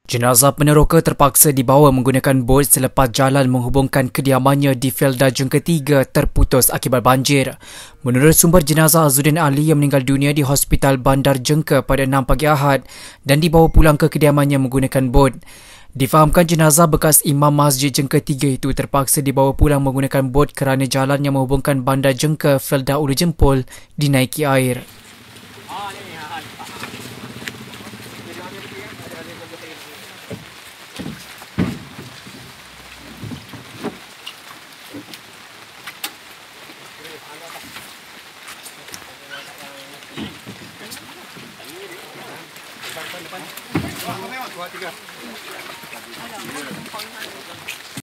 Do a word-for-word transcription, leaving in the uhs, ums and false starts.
Jenazah peneroka terpaksa dibawa menggunakan bot selepas jalan menghubungkan kediamannya di Felda Jengka tiga terputus akibat banjir. Menurut sumber, jenazah Azudin Ali yang meninggal dunia di Hospital Bandar Jengka pada enam pagi Ahad dan dibawa pulang ke kediamannya menggunakan bot. Difahamkan jenazah bekas Imam Masjid Jengka tiga itu terpaksa dibawa pulang menggunakan bot kerana jalan yang menghubungkan Bandar Jengka Felda Ulu Jempol dinaiki air. Depan, depan. Dua, tiga.